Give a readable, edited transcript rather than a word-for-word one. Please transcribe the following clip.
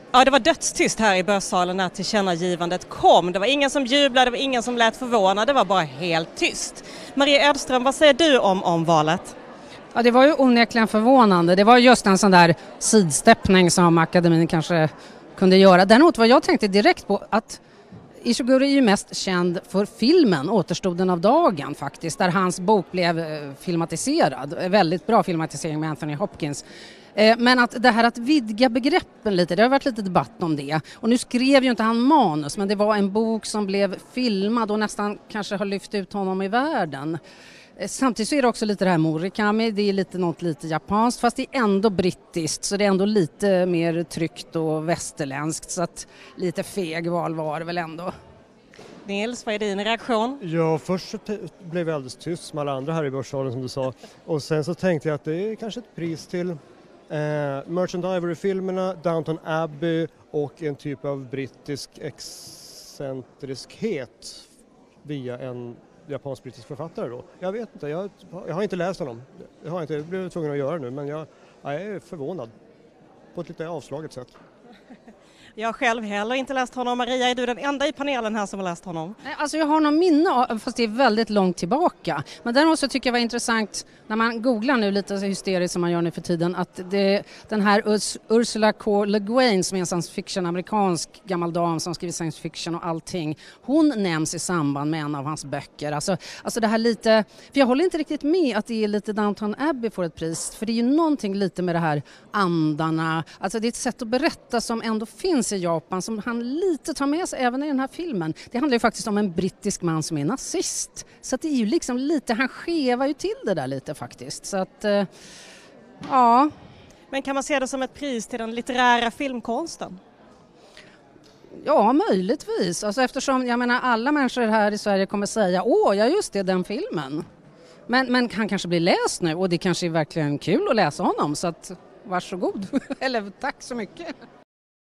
Ja, det var dödstyst här i Börssalen när tillkännagivandet kom. Det var ingen som jublade, det var ingen som lät förvånad, det var bara helt tyst. Maria Edström, vad säger du om valet? Ja, det var ju onekligen förvånande. Det var just en sån där sidsteppning som akademin kanske kunde göra. Däremot vad jag tänkte direkt på att Ishiguro är ju mest känd för filmen Återstoden av dagen faktiskt, där hans bok blev filmatiserad. Väldigt bra filmatisering med Anthony Hopkins. Men att det här att vidga begreppen lite, det har varit lite debatt om det. Och nu skrev ju inte han manus, men det var en bok som blev filmad och nästan kanske har lyft ut honom i världen. Samtidigt så är det också lite det här Murakami, det är något lite japanskt fast det är ändå brittiskt, så det är ändå lite mer tryggt och västerländskt, så att lite feg val var det väl ändå. Nils, vad är din reaktion? Ja, först så blev jag alldeles tyst som alla andra här i Börssalen som du sa, och sen så tänkte jag att det är kanske ett pris till Merchant Ivory-filmerna, Downton Abbey och en typ av brittisk excentriskhet via en japansk-brittisk författare då. Jag vet inte, jag har inte läst honom. Jag blev tvungen att göra nu, men jag är förvånad på ett lite avslaget sätt. Jag har själv heller inte läst honom. Maria, är du den enda i panelen här som har läst honom? Nej, alltså jag har någon minne, fast det är väldigt långt tillbaka. Men däremot så tycker jag det var intressant när man googlar nu lite så hysteriskt som man gör nu för tiden, att den här Ursula K. Le Guin som är en science fiction, amerikansk gammal dam som skriver science fiction och allting, hon nämns i samband med en av hans böcker. Alltså det här lite, för jag håller inte riktigt med att det är lite Downton Abbey får ett pris, för det är ju någonting lite med det här andarna, alltså det är ett sätt att berätta som ändå finns i Japan som han lite tar med sig även i den här filmen. Det handlar ju faktiskt om en brittisk man som är nazist. Så att det är ju liksom lite, han skevar ju till det där lite faktiskt. Så att, ja. Men kan man se det som ett pris till den litterära filmkonsten? Ja, möjligtvis. Alltså eftersom, jag menar, alla människor här i Sverige kommer säga, ja just det, den filmen. Men han kanske blir läst nu och det kanske är verkligen kul att läsa honom, så att varsågod. Eller tack så mycket.